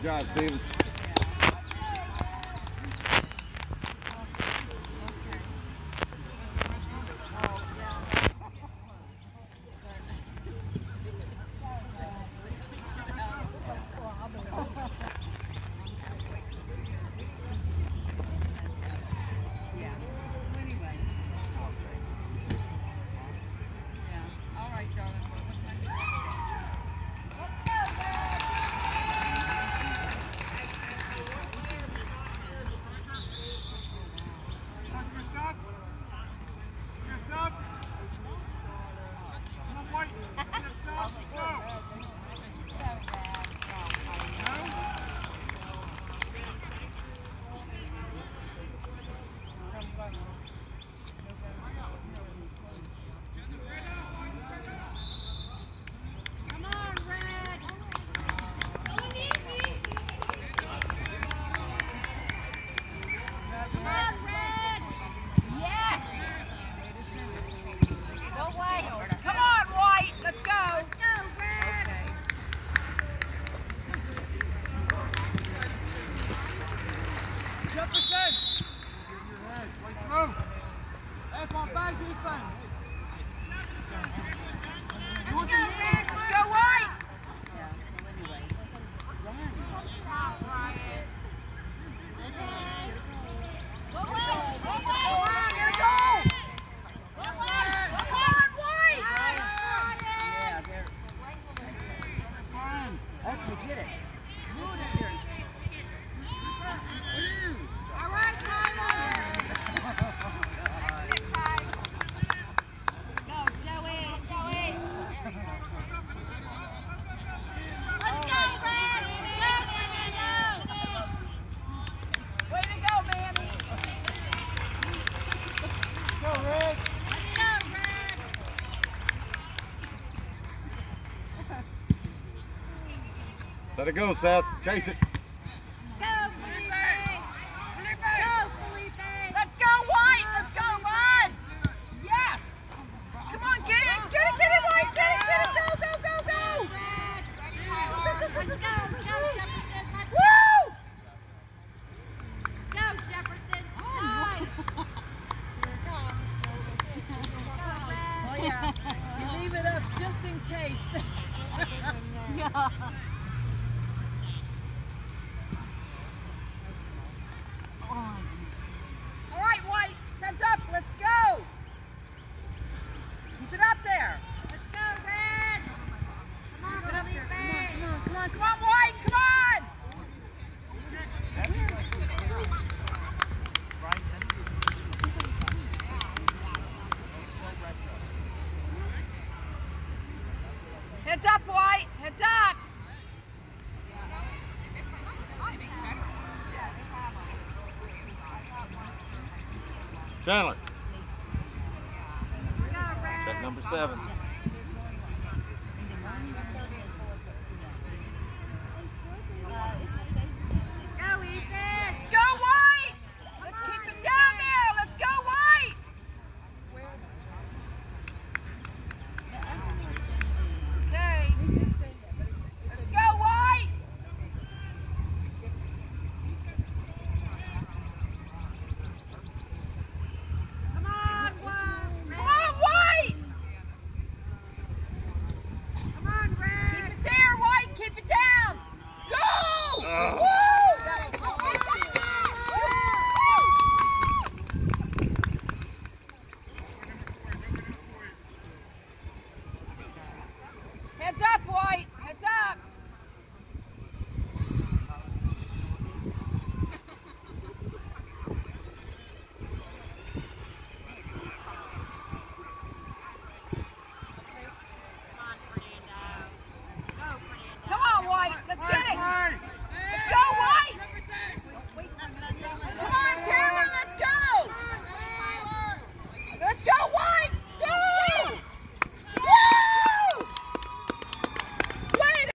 job, Steven. Let it go, Seth. Chase it. Go, Felipe! Go, Felipe! Let's go, White! Let's go, Rod! Yes! Come on, get it! Get it, White! Get it! Go, go, go, go! Let's go, Jefferson! Woo! Go, Jefferson! Nice! Oh, yeah. You leave it up just in case. Yeah. All right, White, heads up, let's go. Keep it up there. Let's go, Red. Come on, Come on, White, come on. Heads up, White, heads up. Chandler. Check number 7.